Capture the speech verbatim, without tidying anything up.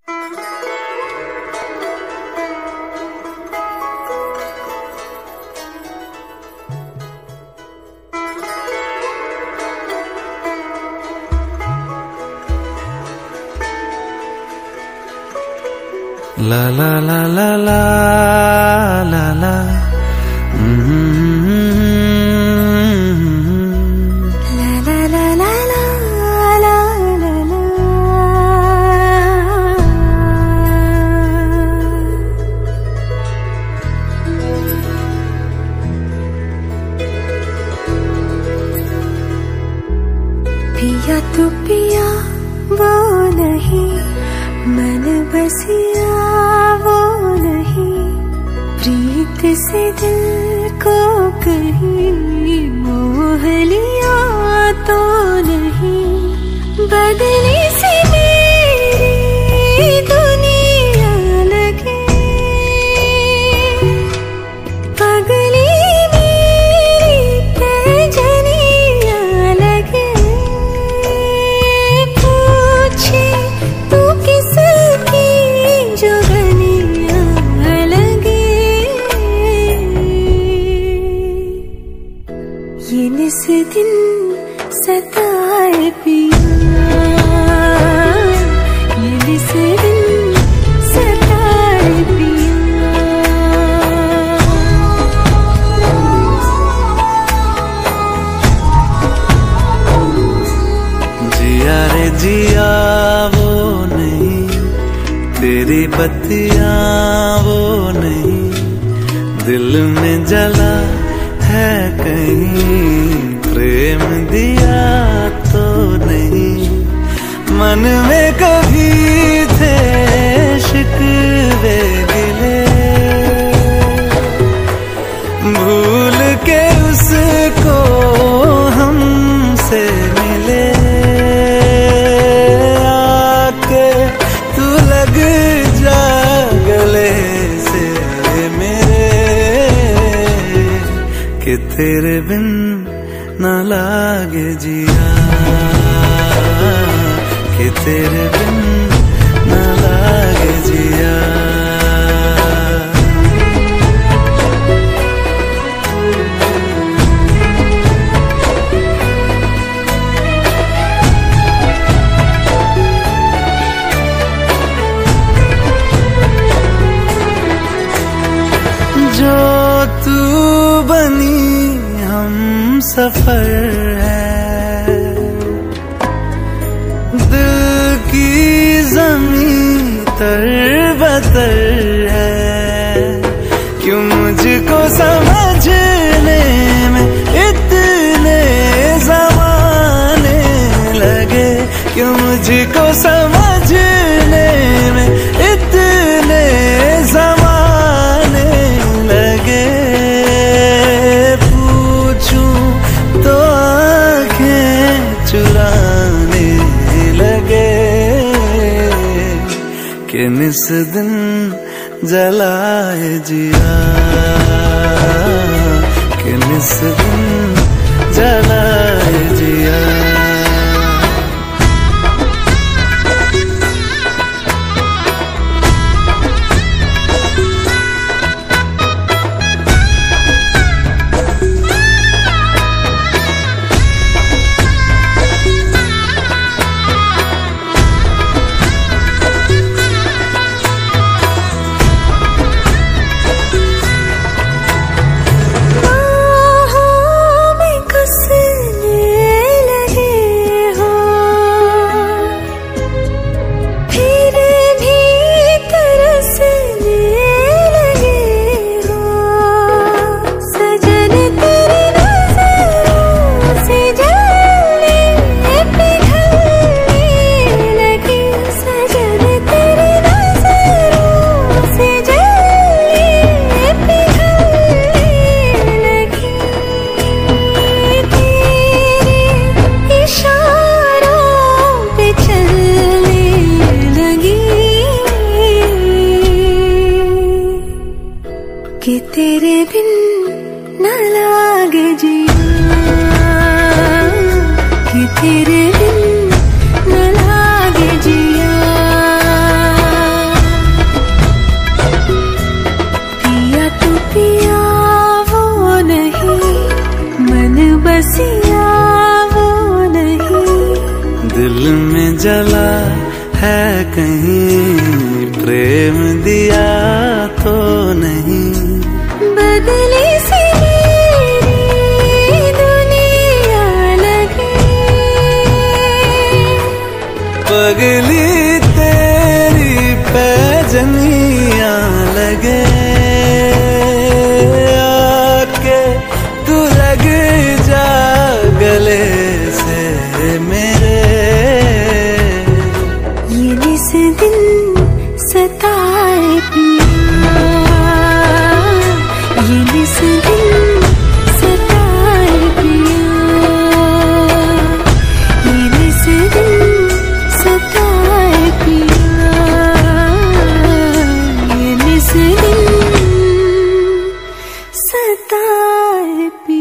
La la la la la la la. Mm-hmm. La la la la la la la la. पिया तू पिया वो नहीं, मन बसिया वो नहीं, प्रीत से दिल को कहीं मोह लिया तो नहीं। बदली सी मेरी दुनिया लगे, पगली मेरी पैजनिया लगे। पूछे तू किसकी जुगनिया लगे, ये निस दिन सताए पिया, ये निस दिन सताए पिया। जिया रे जिया वो नहीं, तेरी बत्तियां वो नहीं, दिल में जला है कहीं प्रेम दिया तो नहीं। मन में कभी थे शिकवे गिले, भूल के उसको हमसे मिले। आके तू लग जा गले से मेरे, कि तेरे बिन न लागे जिया, कि तेरे बिन न लागे जिया। जो तू बनी हम सफर है, दिल की ज़मीं तर बतर है। क्यों मुझको समझने में इतने ज़माने लगे, क्यों मुझको समझने में इतने ज़माने लगे। पूछूं तो आँखें चुराने लगे, कि निस दिन जलाए जिया, कि निस दिन जलाए जिया। बाहों में कसने जला है कहीं, प्रेम दिया तो नहीं। बदली सी मेरी दुनिया लगे, पगली तेरी पैजनियां लगे, आके तू लग जा गले से मेरे। ये जिस दिन सताए पिया, ये जिस दिन सताए पिया, ये जिस दिन सताए पिया, ये जिस दिन सताए पिया।